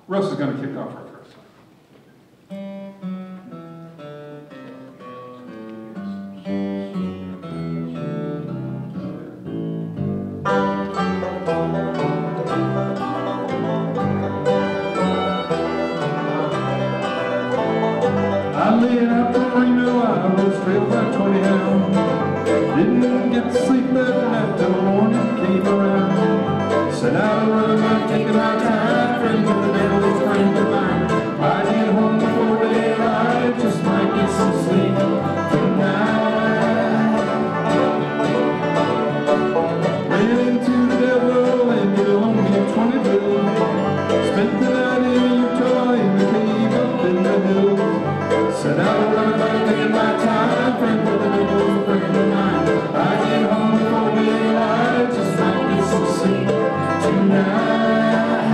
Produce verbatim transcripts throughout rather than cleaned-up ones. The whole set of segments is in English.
Russ is going to kick off our first song. I laid out for Reno, I was trailed by twenty hounds. Didn't get to sleep that night till the morning came around. Said I was running, taking my time, friend with the devil's friend of mine. I get home before daylight, just might get some sleep tonight. Ran into the devil and you owe me twenty bills. Spent the night in Utah in the cave up in the hills. Said I was running, taking my time, friend with the devil's friend of mine. I get home before daylight, just might get some sleep tonight.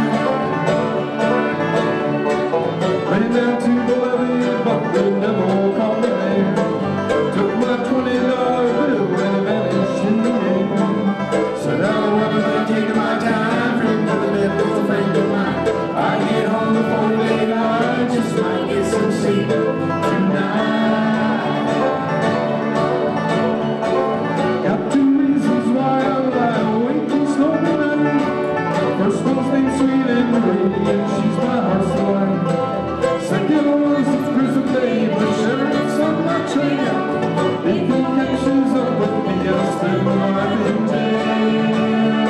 Ran down to the levee, but the devil called me there. Took my twenty dollar bill and vanished in the air. Said I was taking my time, friend with the devil's friend of mine. I get home before daylight, just might get some sleep tonight. Got two reasons why I lie awake and slow me down. First one's named Sweet Anne Marie, and she's my heart's delight. Second was the prison babe, the sheriff's on my trail. If he catches up with me, I'll spend my life in jail.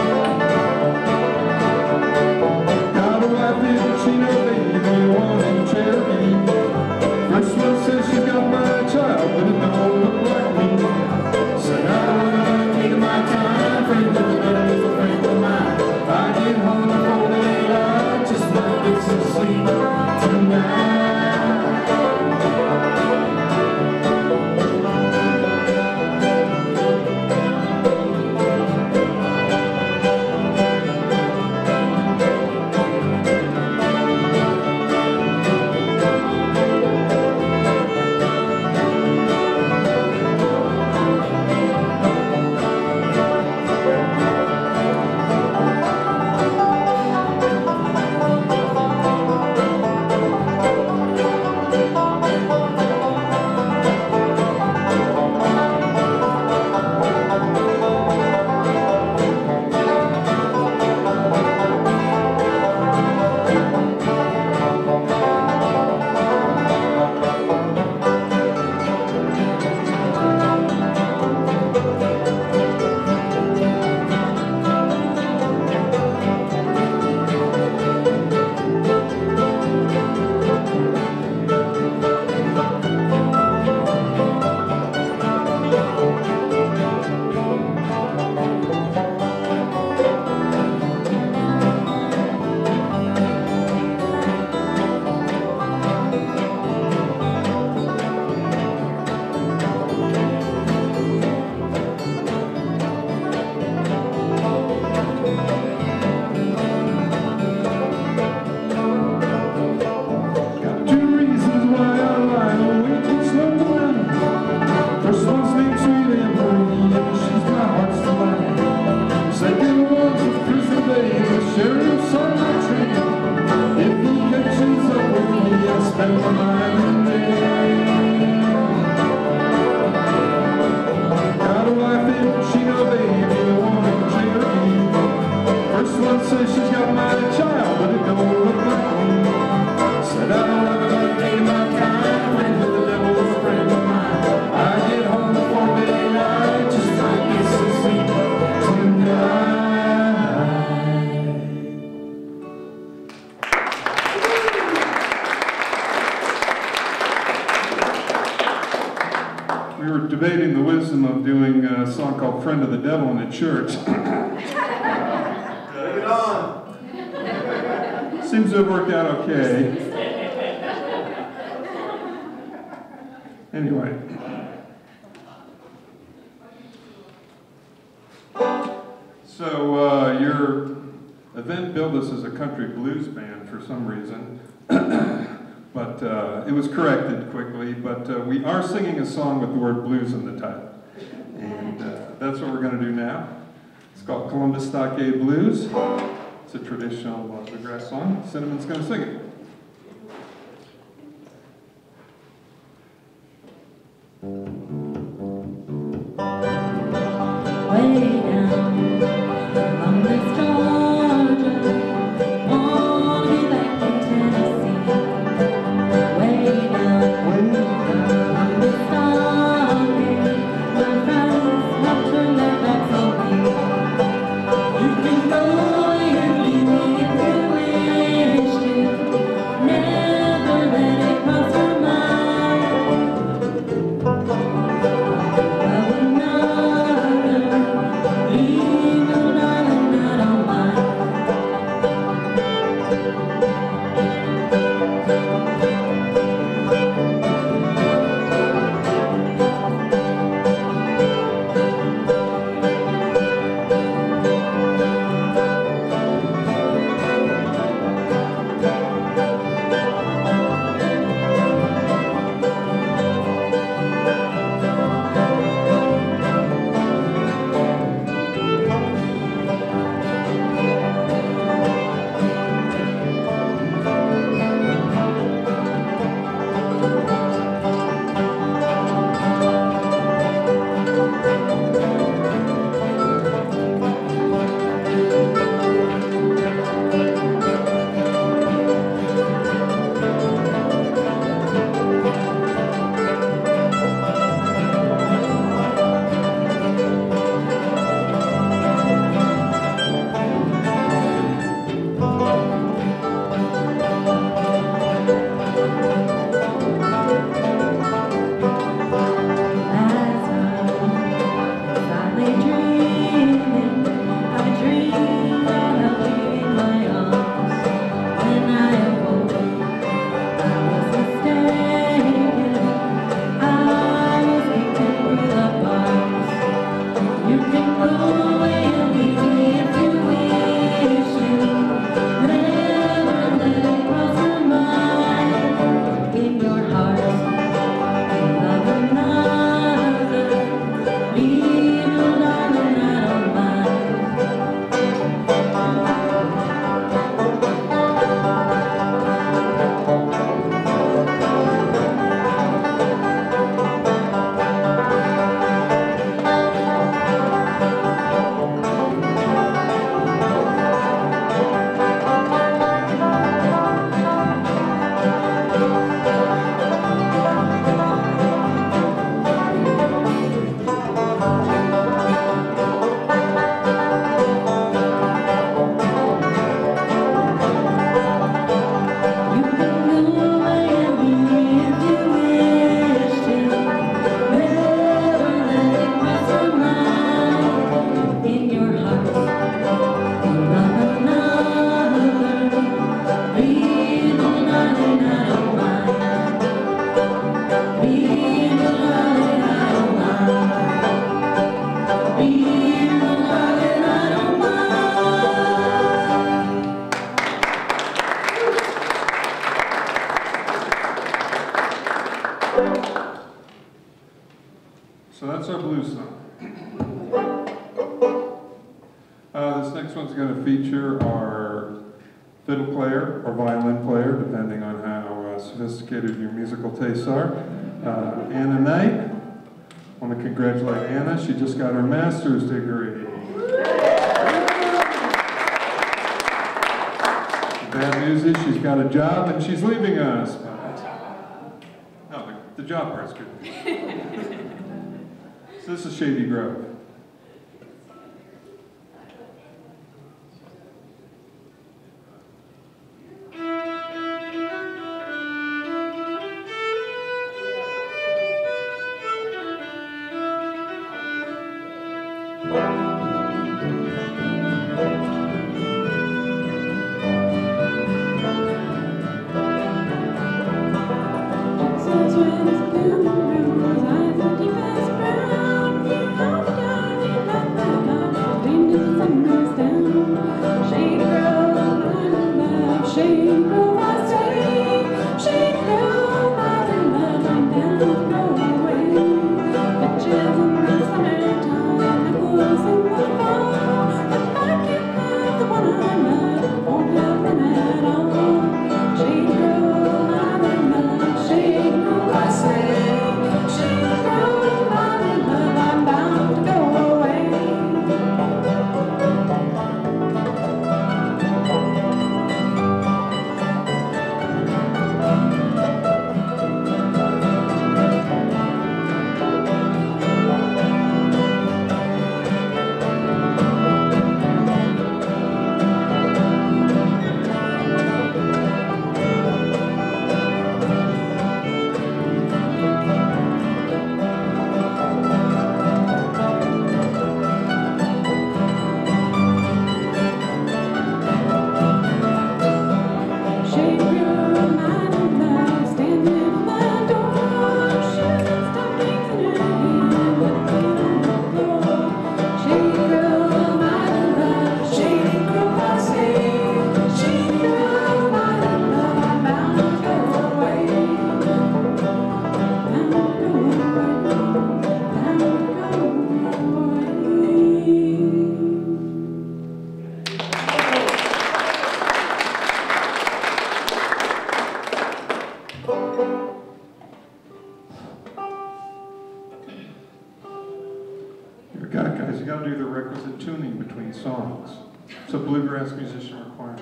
Got a wife in Chino, baby, one in Cherokee. First one says she's got my child, but it don't look like me. Said I'm taking my time, friend with the devil's friend of mine. I get home before daylight, just might get some sleep tonight. Debating the wisdom of doing a song called Friend of the Devil in a church. Bring it on! Seems to have worked out okay. Anyway. So uh, your event billed us as a country blues band for some reason. But uh, it was corrected quickly, but uh, we are singing a song with the word blues in the title. And uh, that's what we're going to do now. It's called Columbus Stockade Blues. It's a traditional uh, bluegrass song. Cinnamon's going to sing it. Way down on this Georgia, wanna be back in Tennessee. Way down, way down on this Dawg, my friends have turned their backs on me. You can go and leave me if you wish to, never let it cross your mind. I would not leave you, darling, I don't mind. So that's our blues song. Uh, this next one's going to feature our fiddle player or violin player, depending on how uh, sophisticated your musical tastes are. Uh, Anna Knight. I want to congratulate Anna. She just got her master's degree. The bad news is she's got a job and she's leaving us. But no, the, the job part's good. So this is Shady Grove. Since when it's been, I thought you best brown, you know. tuning between songs. It's a bluegrass musician requirement.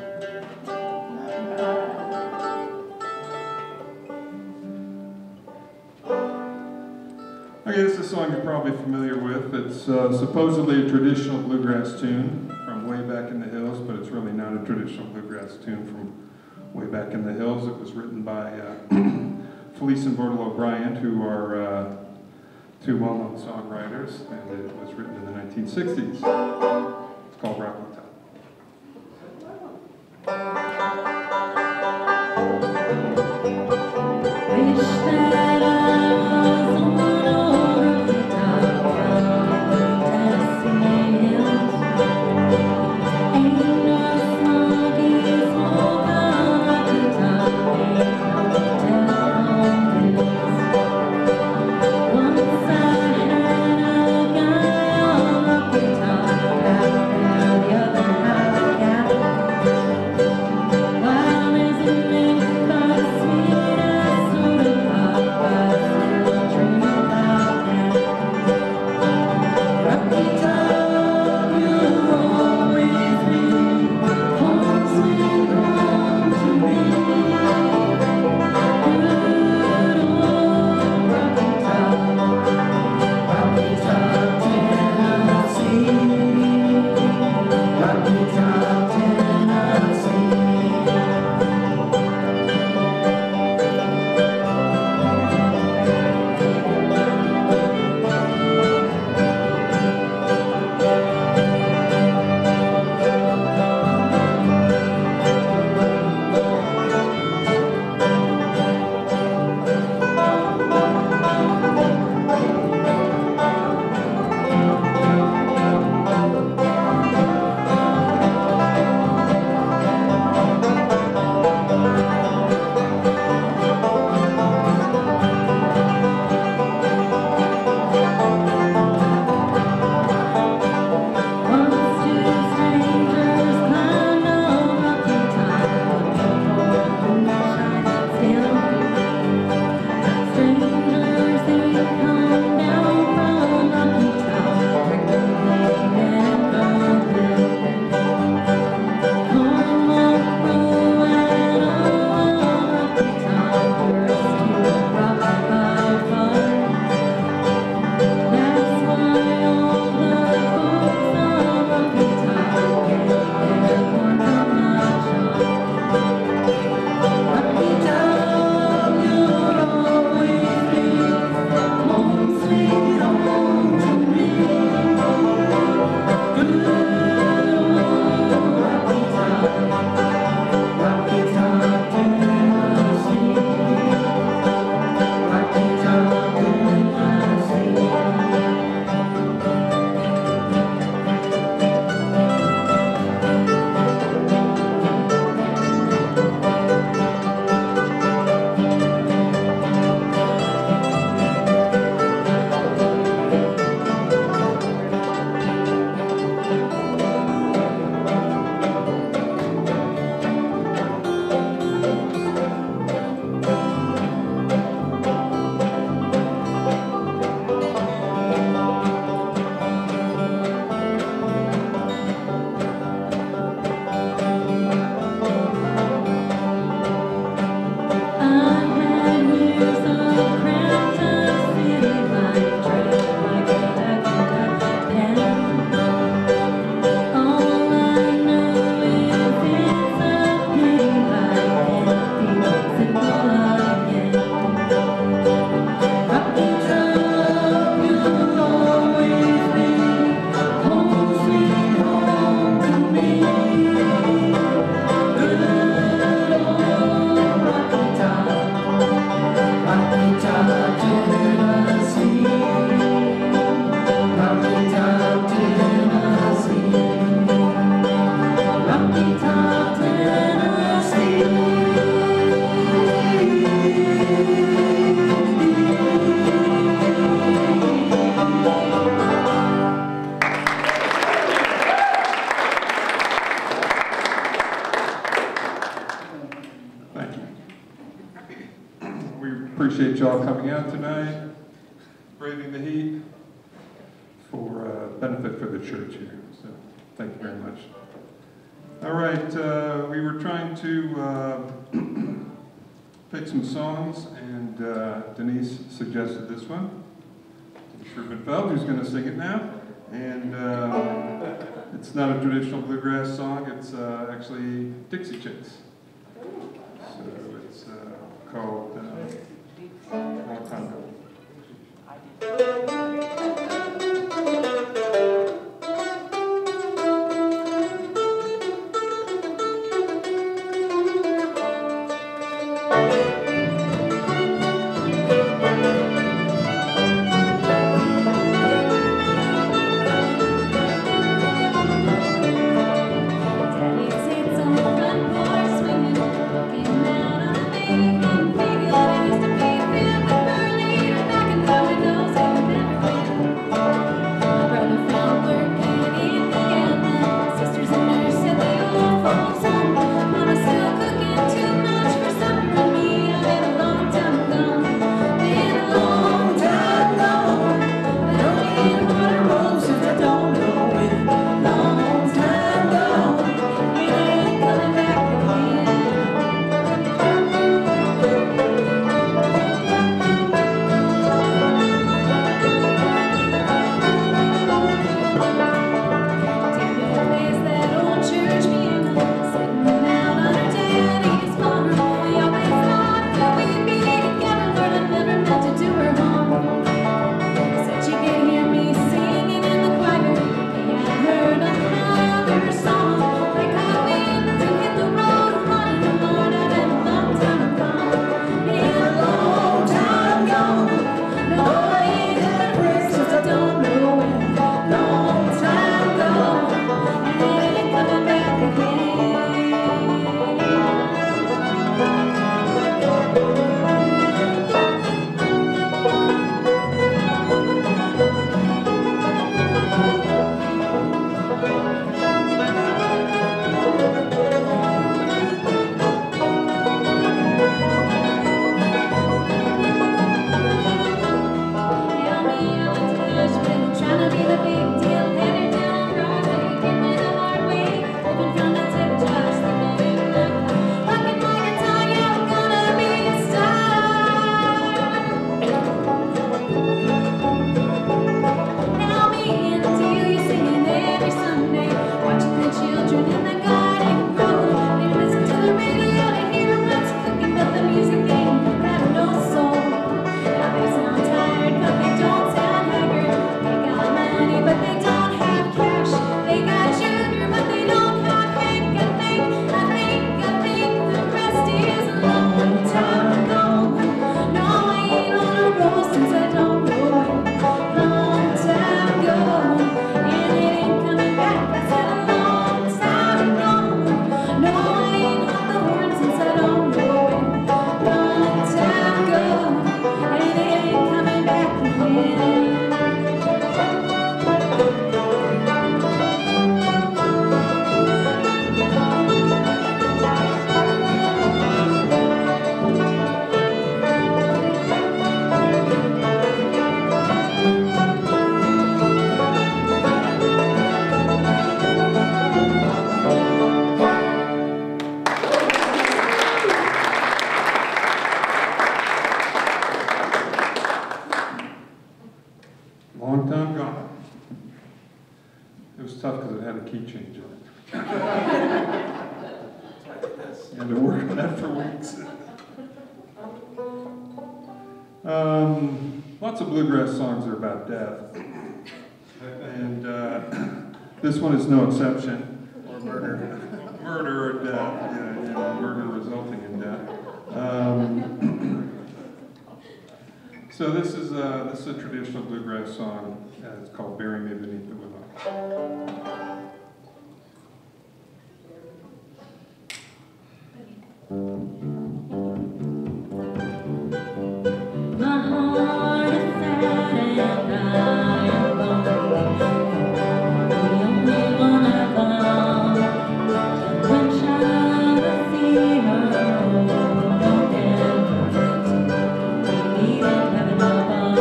Okay, this is a song you're probably familiar with. It's uh, supposedly a traditional bluegrass tune from way back in the hills, but it's really not a traditional bluegrass tune from way back in the hills. It was written by uh, Felice and Bordelot O'Brien, who are uh, two well-known songwriters, and it was written in the nineteen sixties. It's called Rocky Top. Wish that I was on a rocky top from Tennessee hills. Ain't no smoggies walk on rocky top, ain't no telephone bills. Once I had a guy on rocky top, out there the other half a cat. While there's a man by the sweet as soda pop, I still dream about that. Rocky top, you'll always be home sweet home to me. Good old Rocky Top, Rocky Top, Tennessee. Rocky Top, Tennessee. Once two strangers climbed on Rocky Top, looking for moonshine still. Strangers, they come down from Rocky Top, drinking they never will. Come on, row and on Rocky Top, first to rock by far. That's why all the folks on Rocky Top get their corn from the shop. Rocky Top, you'll always be home sweet home to me. Good old Rocky Top, Rocky Top, Tennessee. Rocky Top, Tennessee. I had years of cramped up city life, trained like a black pen. All I know is it's a pity life can't be simple again. Rocky Top, you'll always be home sweet home to me. Good old Rocky Top, Rocky Top, Tennessee. Rocky Top, Tennessee. Rocky Top, Tennessee. Thank you. We appreciate y'all coming out tonight, braving the heat for uh, benefit for the church here. So Thank you very much. All right, uh, we were trying to uh, pick some songs, and uh, Denise suggested this one. Sherbenfeld, who's going to sing it now. And uh, it's not a traditional bluegrass song, it's uh, actually Dixie Chicks. So it's uh, called uh, Long Time Ago. Um, lots of bluegrass songs are about death, and uh, this one is no exception, or murder, murder or death, yeah, yeah, murder resulting in death. Um, so this is a, this is a traditional bluegrass song. Uh, it's called "Bury Me Beneath the Willow."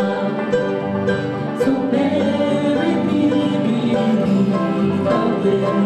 So bury me beneath the willow.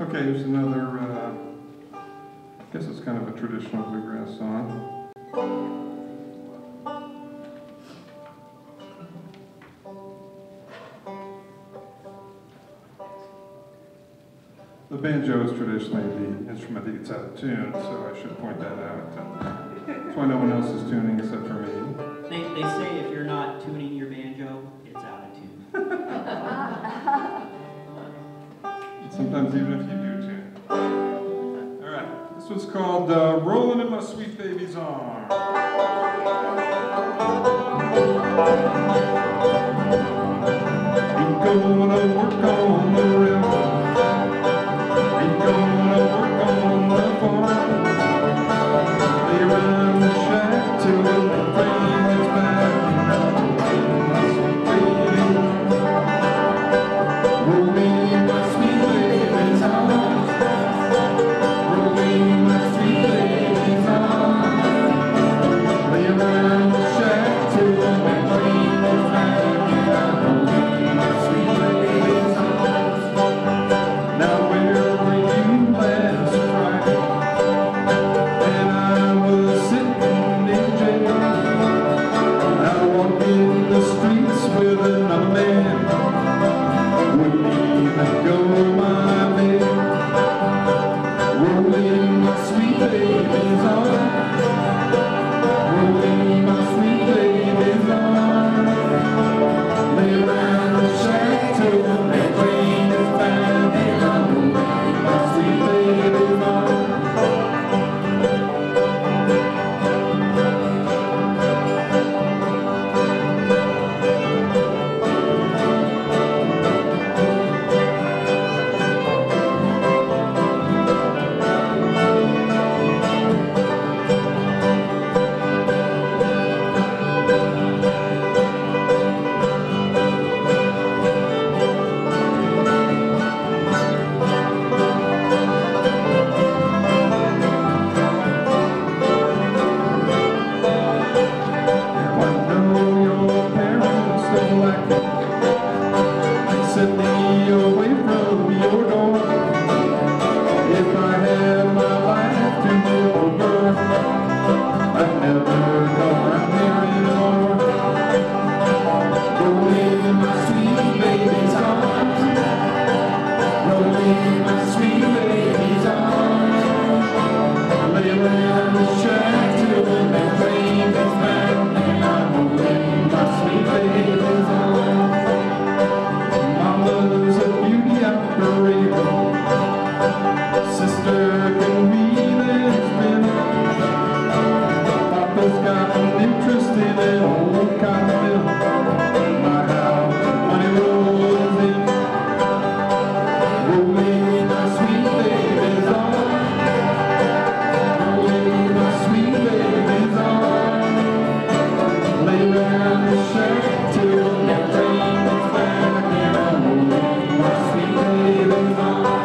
Okay, here's another, uh, I guess it's kind of a traditional bluegrass song. The banjo is traditionally the instrument that gets out of tune, so I should point that out. That's why no one else is tuning except for me. They, they say if you're not tuning your banjo, it's out of tune. Sometimes even if you do tune. All right, this was called uh, Rolling in My Sweet Baby's Arms. Ain't gonna work on the river. Ain't gonna work on the farm. Lay around the shack till the rain gets back. My sweet baby, rolling my sweet baby's arms. Rolling my sweet baby's arms. Lay around the shack till the rain gets back. Rolling my sweet baby's arms. Now where were you last Friday when I was sitting in jail? I walked in the streets with another man, wouldn't even go my way. Rolling my sweet baby's arms, rolling my sweet baby's arms. Lay around the shack till the rain is back, and I'm rolling my sweet baby's arms. Now I know your parents don't like it. They sent me away from your door. If I had my life to live over, I'd never come around here anymore. Rolling my sweet baby's arms, rolling my sweet baby's arms. Lay around the shack till the rain gets back, and I'm rolling my sweet baby's arms. Mama's a beauty operator, sister can read and spin. Papa's got an interest in an old cotton mill. My house, money rolls in. Rolling my sweet baby's arms, rolling my sweet baby's arms. Lay around the shack till the rain gets back, and I'm rolling my sweet baby's arms.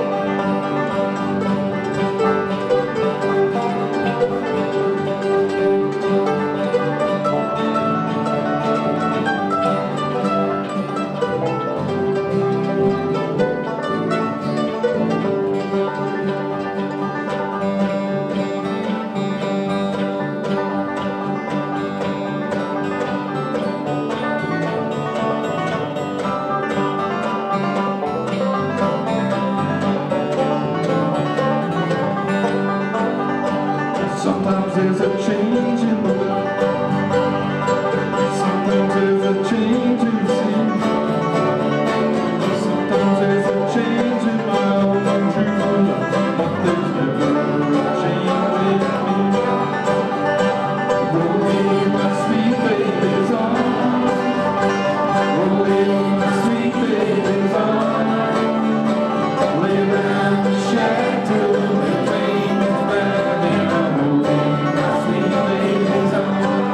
Sometimes there's a change in the world. Sometimes there's a change in the scene. Sometimes there's a change in my own true love, but there's never a change in me. Rolling my sweet baby's arms, rolling my sweet baby's arms. Lay around the shack till the rain is back, and I'm rolling my sweet baby's arms.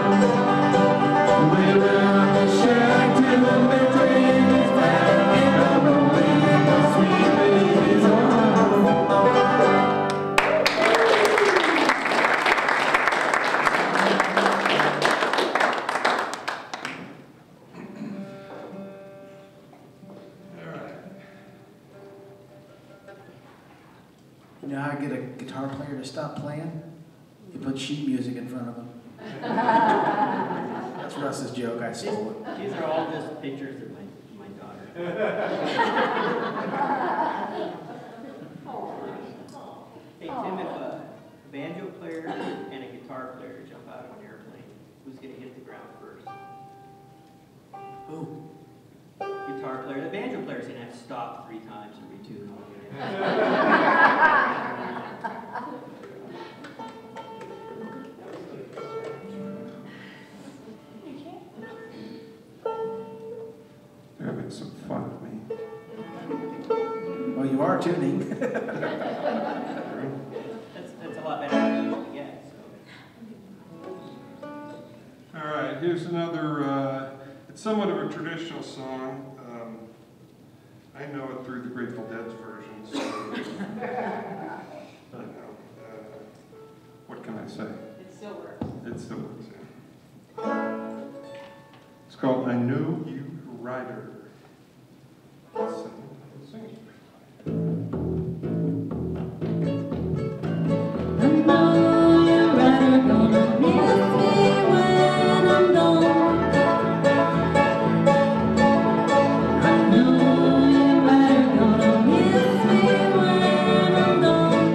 put sheet music in front of them. That's Russ's joke, I stole it. These are all just pictures of my, my daughter. Hey Tim, if a banjo player and a guitar player jump out of an airplane, who's going to hit the ground first? Who? Guitar player. The banjo player's going to have to stop three times and retune all again. They're having some fun with me. Well, you are tuning. That's, that's a lot better than I usually get. So. All right, here's another, uh, it's somewhat of a traditional song. Um, I know it through the Grateful Dead's version, so, I know. Uh, what can I say? It still works. It still works, yeah. It's called I Knew You Rider. Sing, sing it. I know you're right, gonna miss me when I'm gone. I know you're right, gonna miss me when I'm gone.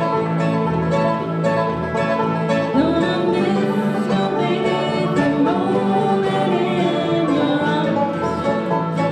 Gonna miss you, baby, rolling in your arms.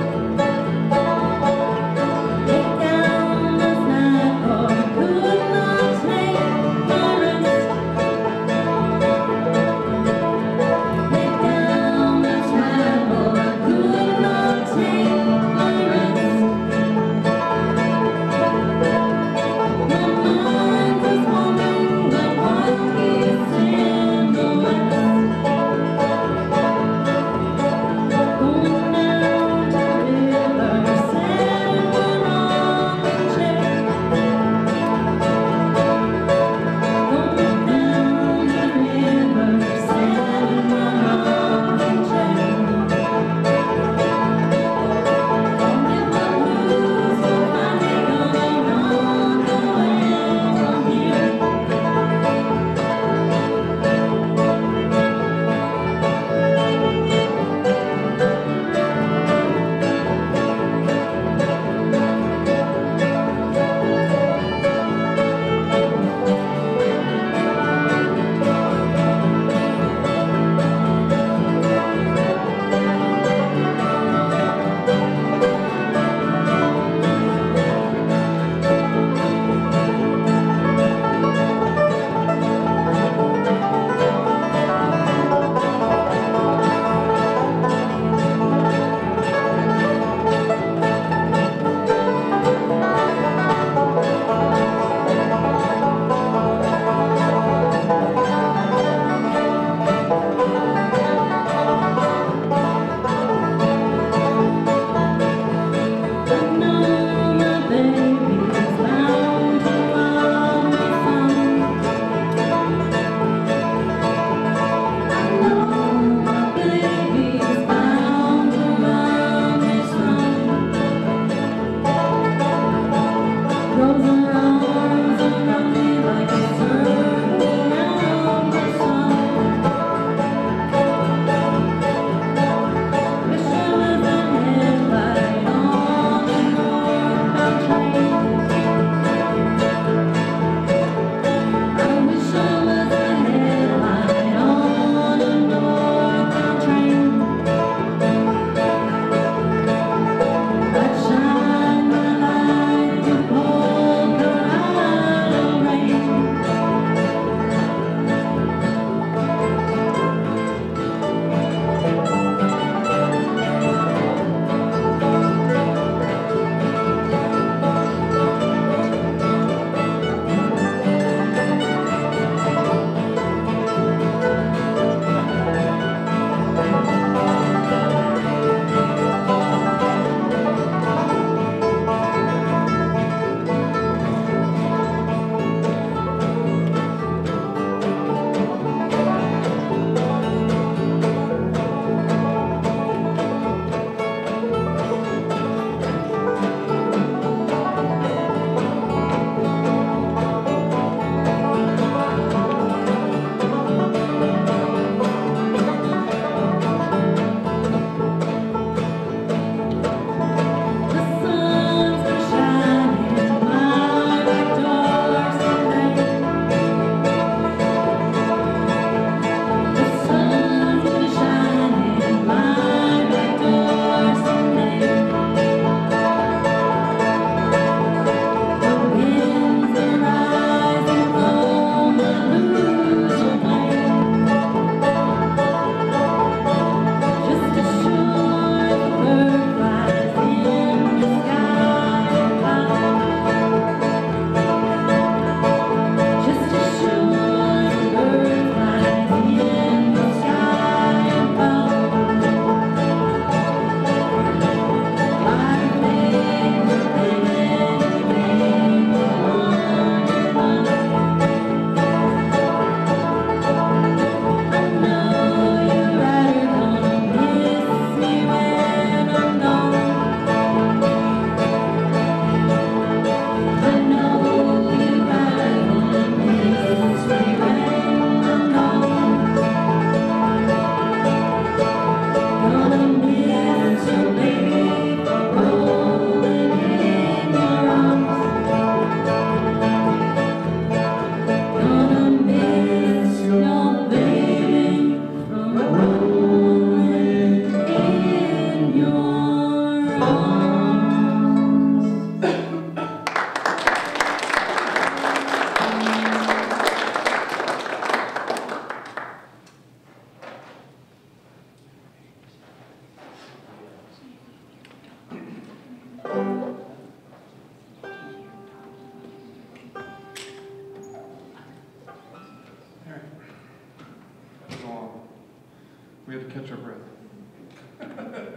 We had to catch our breath. Had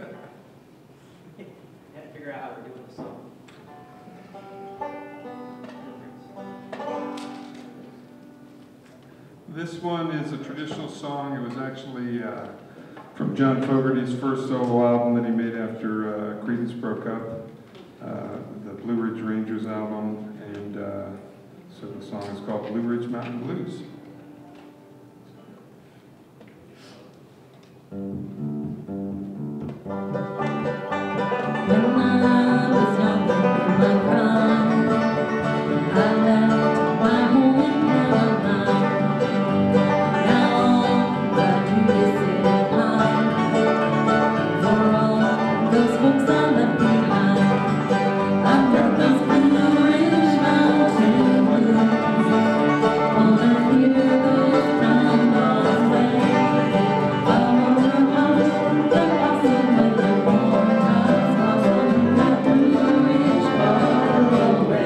to figure out how we're doing the song. This one is a traditional song. It was actually uh, from John Fogerty's first solo album that he made after uh, Creedence broke up, uh, the Blue Ridge Rangers album, and uh, so the song is called Blue Ridge Mountain Blues. When I was young in my prime, I left my home in Caroline. Now I do this in time for all those folks I left behind. I've got those Blue Ridge Mountain blues. Wanna hear those brown dogs play. I wonder how the awesome weather warm times lost on that Blue Ridge far away.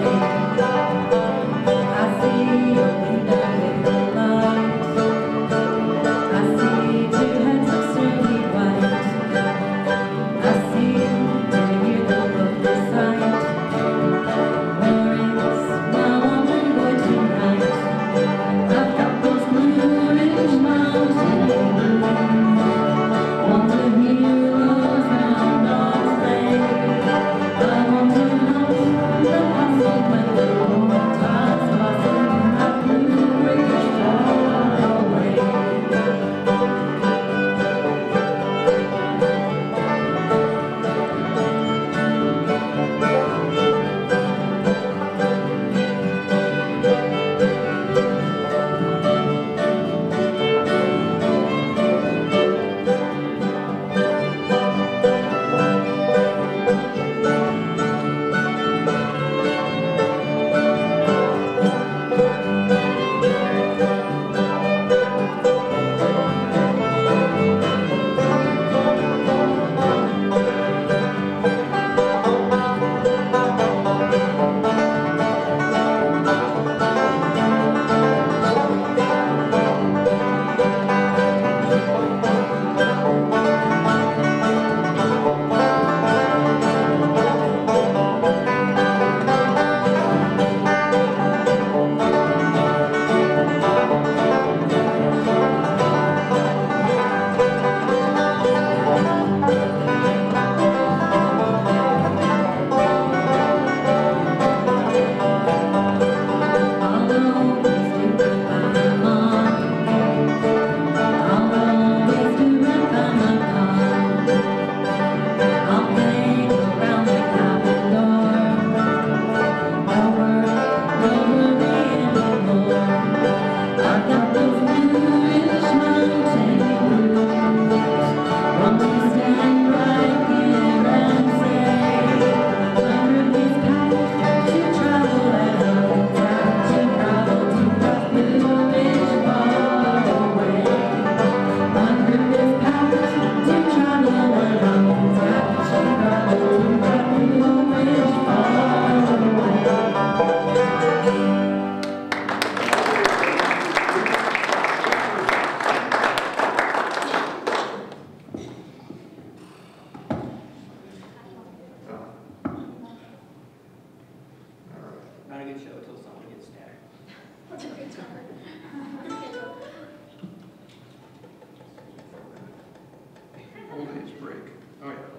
I see a window with the light. I see two heads of sturdy white. I see to hear the lovely sight. Where is my woman going tonight? I've got those Blue Ridge Mountain blues. Want to hear those brown dogs play. I wonder how the awesome weather warm times lost on that Blue Ridge far away. I'll always do right by my mom. I'll always do right by my pop. I'll hang around the cabin door. No worry, no worry anymore. I've got those Blue Ridge Mountain blues. Want to stand right here and say, hundred days past to travel and to travel to that Blue Ridge far away. Hundred days past to travel and to travel to that Blue Ridge far away. Not a good show until someone gets stabbed. Old age break. Oh yeah.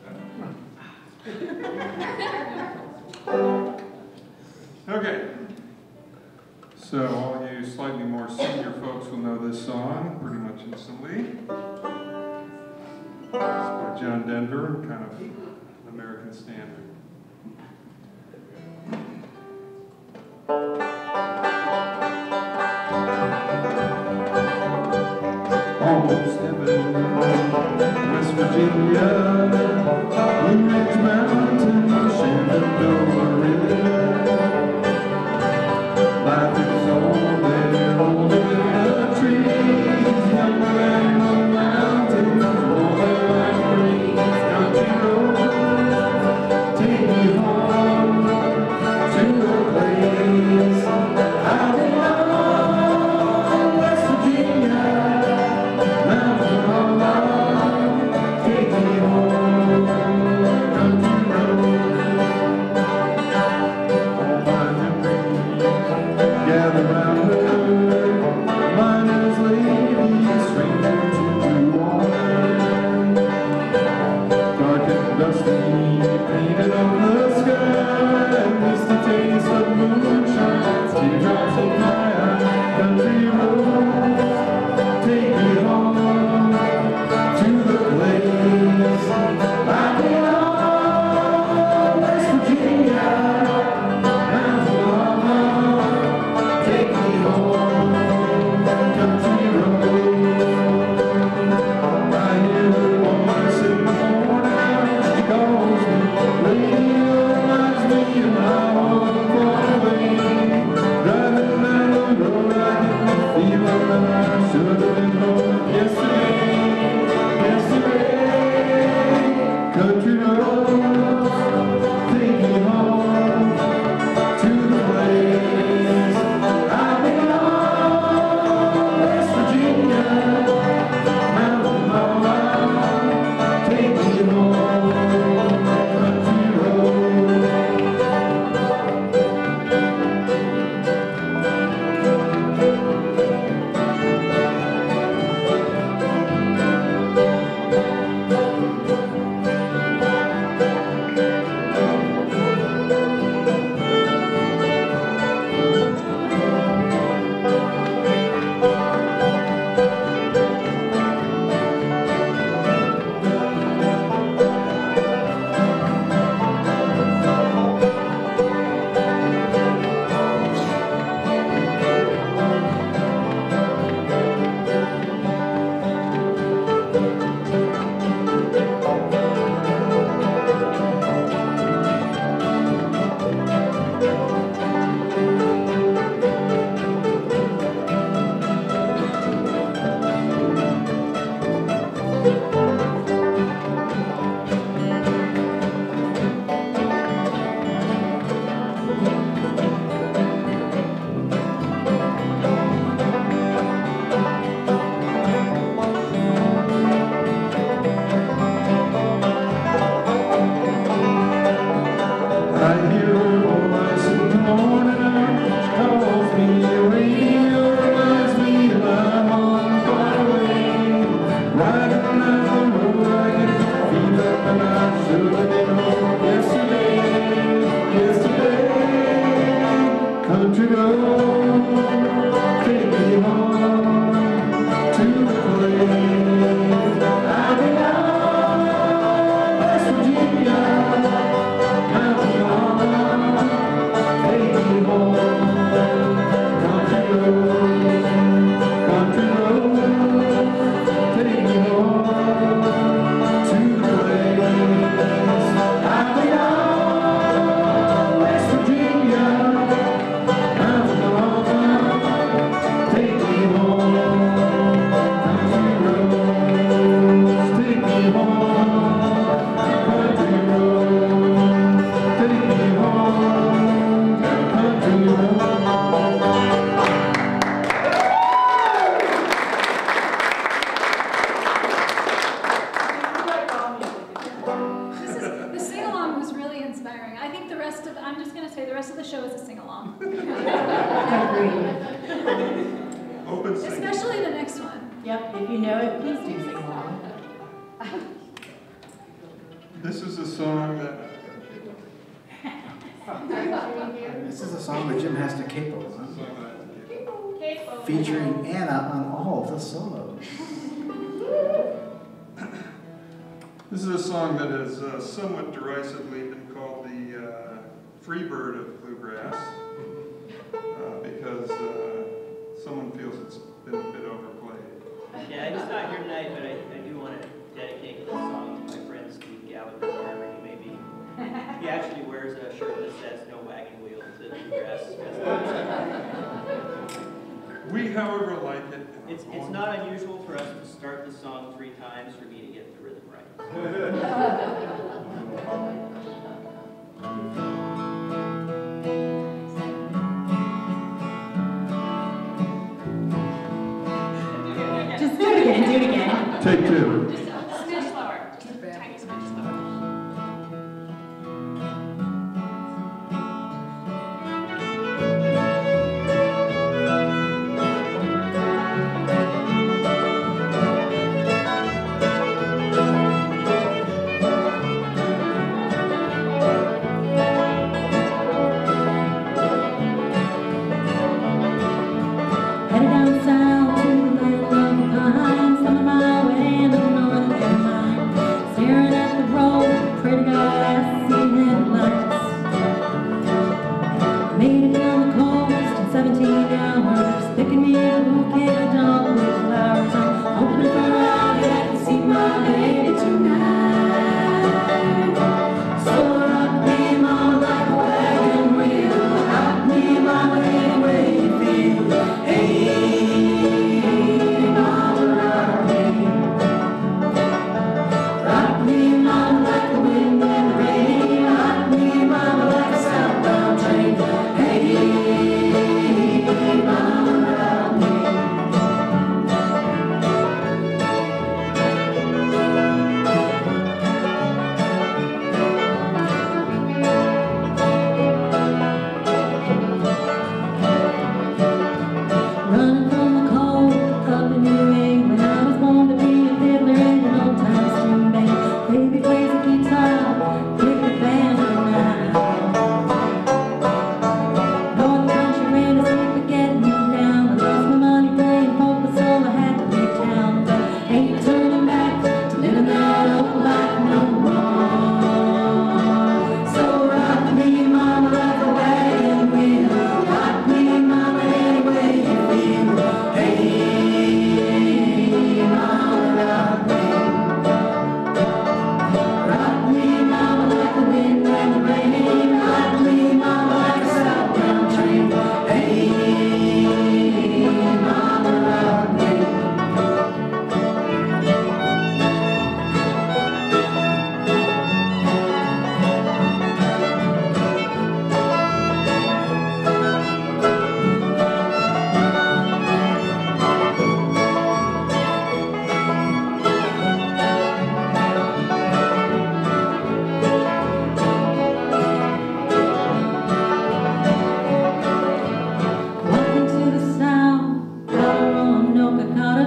Okay. So all you slightly more senior folks will know this song pretty much instantly. It's by John Denver, kind of an American standard. Almost heaven, West Virginia, Blue Ridge Mountain, Shenandoah River. Life is all there, older than the trees, younger than the mountains, older than breeze. Country roads take me home to a place I belong, West Virginia. Mountain of our I should have been home yesterday, yesterday. Country roads, take me home to the place I belong, West Virginia, mountain mama, take me home, country roads. I hear her voice in the morning hour. She calls me, the radio reminds me that I'm on far away. Riding down the road, I get the feeling that I should have been home yesterday, yesterday. Country road, take me home to the place I belong, West Virginia. Open singing. Especially the next one. Yep, if you know it, please do sing along. This is a song that This is a song that Jim has to capo on, featuring Anna on all the solos. this is a song that has uh, somewhat derisively been called the uh, Freebird of bluegrass uh, because uh, someone feels it's been a bit overplayed. Yeah, he's not here tonight, but I, I do want to dedicate this song to my friend Steve Gallagher, wherever he may be. He actually wears a shirt that says "No wagon wheel" to bluegrass festival. We, however, like it. It's it's not unusual for us to start the song three times for me to get the rhythm right. Just do it again, do it again. Take two. Just a smidge slower. Just a tiny smidge slower. Headed down south to the land of the pines, on my way and up north.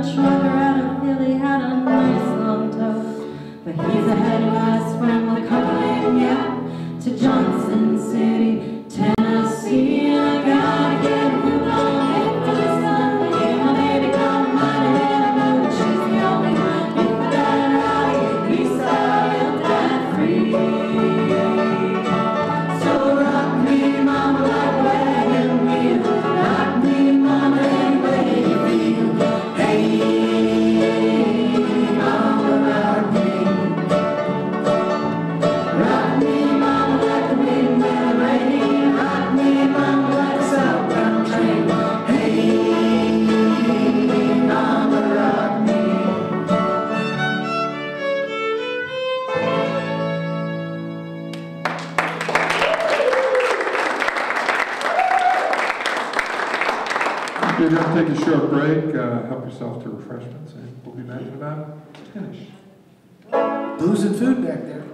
trucker out of Philly had a nice long toe. But he's a head west from McCullough, yeah, to Johnson City, Tennessee. And I gotta get moved on in for the sun. Yeah, my baby come running in a mood. She's the only one. If I got it out of the east side, I'll die free. So rock me, mama, like a wagon wheel. Rock me, mama, any way you feel. Hey, mama, rock me. Rock me, mama, like the wind and the rain. Rock me, mama, like a southbound train. Hey, mama, rock me. We're going to take a short break. Uh, help yourself to refreshments, and we'll be back in about ten-ish. Booze and food back there.